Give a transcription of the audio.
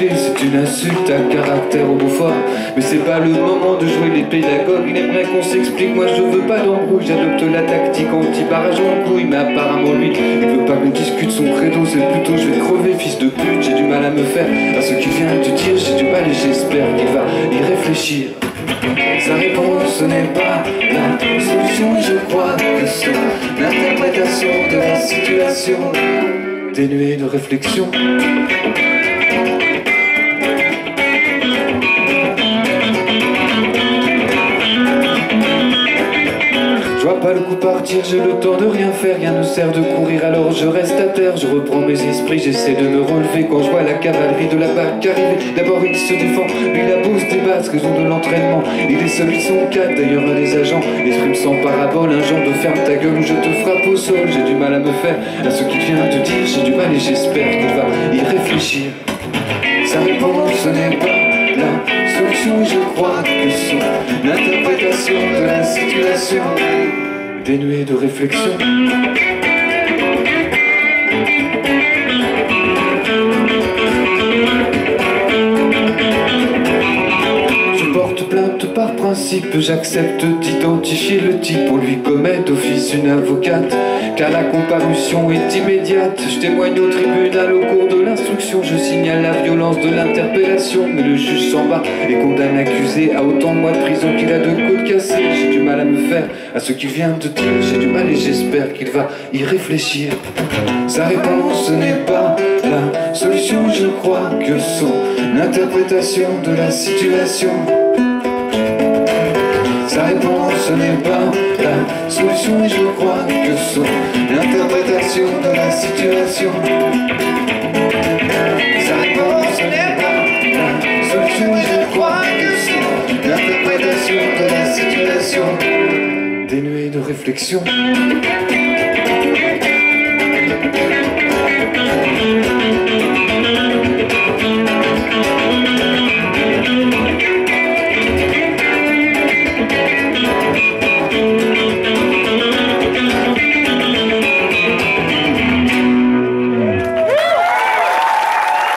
enculé, c'est une insulte à caractère homophobe. Mais c'est pas le moment de jouer les pédagogues. Il aimerait qu'on s'explique, moi je veux pas d'embrouille. J'adopte la tactique anti-barrage en couille. Mais apparemment lui, il veut pas qu'on discute son credo. C'est plutôt je vais crever, fils de pute. J'ai du mal à me faire à ce qu'il vient de dire. J'ai du mal et j'espère qu'il va y réfléchir. Sa réponse ce n'est pas la solution. Et je crois que son interprétation de la situation dénuée de réflexion. Je vois pas le coup partir, j'ai le temps de rien faire, rien ne sert de courir alors je reste à terre. Je reprends mes esprits, j'essaie de me relever quand je vois la cavalerie de la barque arriver. D'abord il se défend, lui la bouse des bases, raison de l'entraînement. Il est seul, ils sont quatre, d'ailleurs un des agents exprime sans parabole un genre de ferme ta gueule ou je te frappe au sol. J'ai du mal à me faire à ce qu'il vient de dire, j'ai du mal et j'espère qu'il va y réfléchir. Sa réponse ce n'est pas la solution et je crois que son interprétation de la situation dénuée de réflexion. Je porte plainte par principe, j'accepte d'identifier le type. On lui commet d'office une avocate, car la comparution est immédiate. Je témoigne au tribunal au cours de l'instruction. Je signale la violence de l'interpellation, mais le juge s'en bat et condamne l'accusé à autant de mois de prison qu'il a de côtes cassées. J'ai du mal à me faire à ce qu'il vient de dire. J'ai du mal et j'espère qu'il va y réfléchir. Sa réponse ce n'est pas la solution. Je crois que son interprétation de la situation. Sa réponse ce n'est pas la solution et je crois que son interprétation de la situation. Sa réponse ce n'est pas la solution et je crois que son interprétation de la situation dénuée de réflexion.